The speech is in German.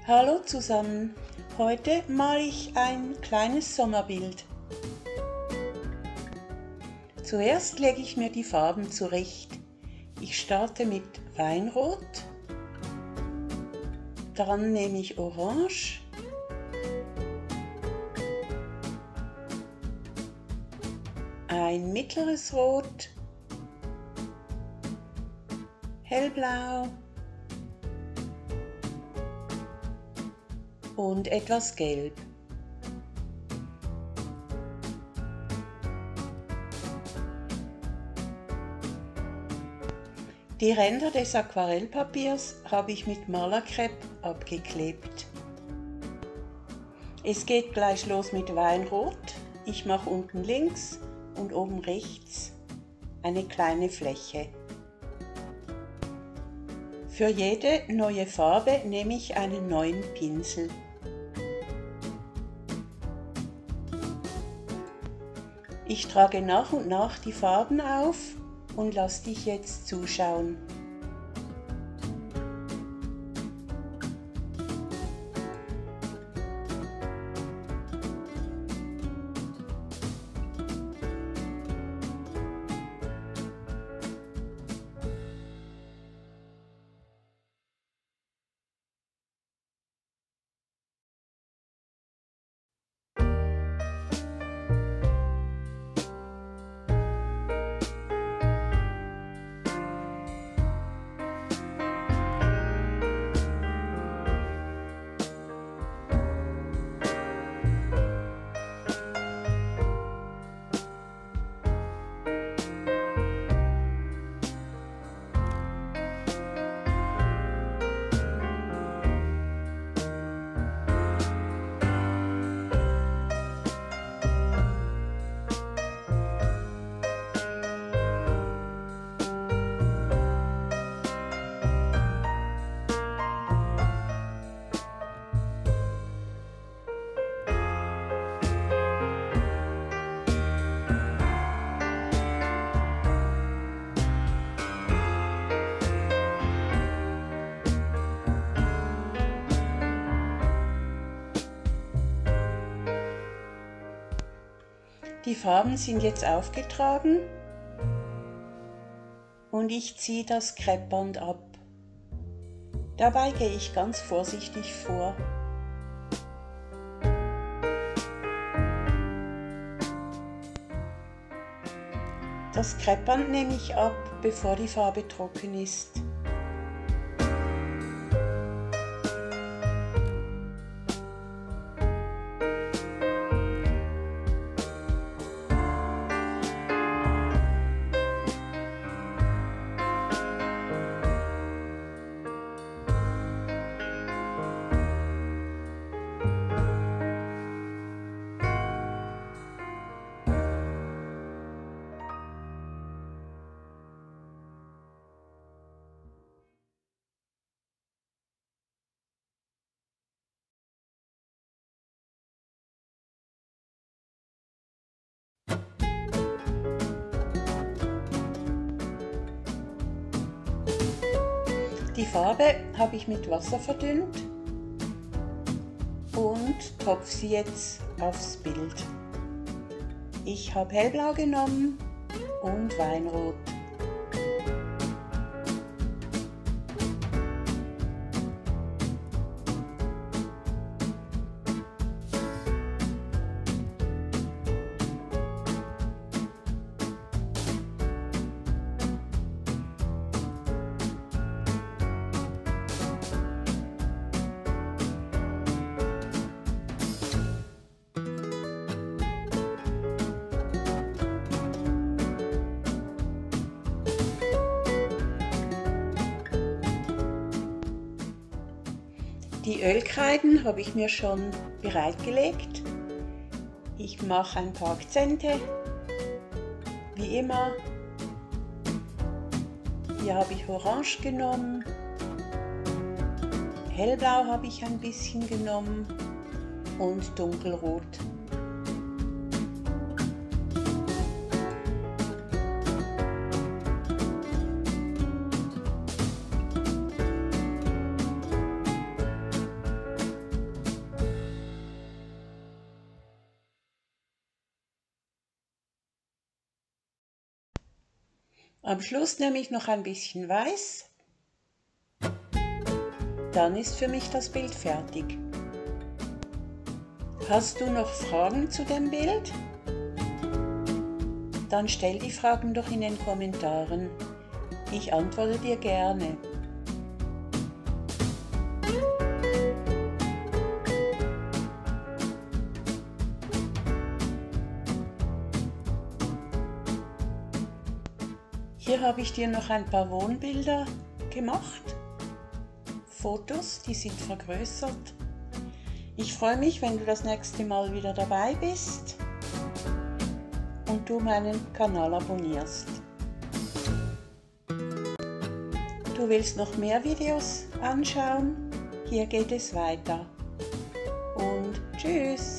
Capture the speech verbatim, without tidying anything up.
Hallo zusammen, heute male ich ein kleines Sommerbild. Zuerst lege ich mir die Farben zurecht. Ich starte mit Weinrot, dann nehme ich Orange, ein mittleres Rot, hellblau und etwas Gelb. Die Ränder des Aquarellpapiers habe ich mit Malerkrepp abgeklebt. Es geht gleich los mit Weinrot. Ich mache unten links und oben rechts eine kleine Fläche. Für jede neue Farbe nehme ich einen neuen Pinsel. Ich trage nach und nach die Farben auf und lass dich jetzt zuschauen. Die Farben sind jetzt aufgetragen und ich ziehe das Kreppband ab. Dabei gehe ich ganz vorsichtig vor. Das Kreppband nehme ich ab, bevor die Farbe trocken ist. Die Farbe habe ich mit Wasser verdünnt und tropfe sie jetzt aufs Bild. Ich habe hellblau genommen und Weinrot. Die Ölkreiden habe ich mir schon bereitgelegt. Ich mache ein paar Akzente, wie immer. Hier habe ich Orange genommen, hellblau habe ich ein bisschen genommen und dunkelrot. Am Schluss nehme ich noch ein bisschen Weiß. Dann ist für mich das Bild fertig. Hast du noch Fragen zu dem Bild? Dann stell die Fragen doch in den Kommentaren. Ich antworte dir gerne. Hier habe ich dir noch ein paar Wohnbilder gemacht. Fotos, die sind vergrößert. Ich freue mich, wenn du das nächste Mal wieder dabei bist und du meinen Kanal abonnierst. Du willst noch mehr Videos anschauen? Hier geht es weiter. Und tschüss!